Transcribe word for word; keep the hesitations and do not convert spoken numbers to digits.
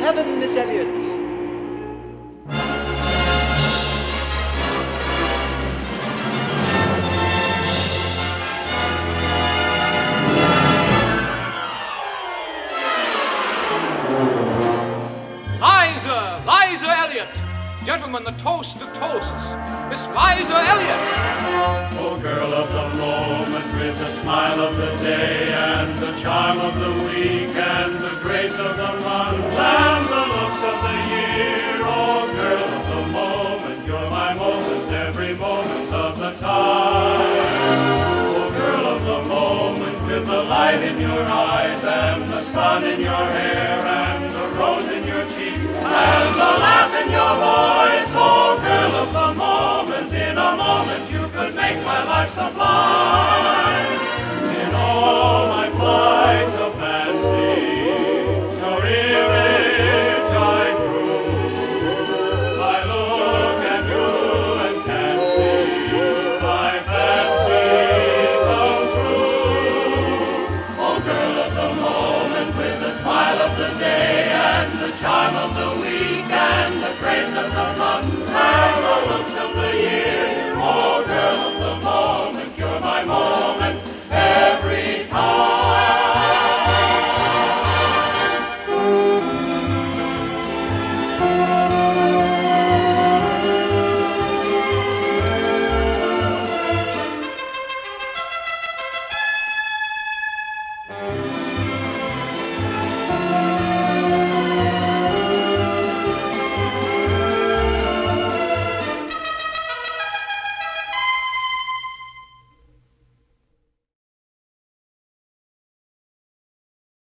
heaven, Miss Elliot. Liza, Liza Elliott. Gentlemen, the toast of toasts, Miss Liza Elliott. Oh, girl of the moment, with the smile of the day, and the charm of the week, and the grace of the month, and the looks of the year. Oh, girl of the moment, you're my moment, every moment of the time. Oh, girl of the moment, with the light in your eyes, and the sun in your hair, and the rose in your cheeks, and the laugh in your voice. Oh, girl of the moment, in a moment you could make my life sublime.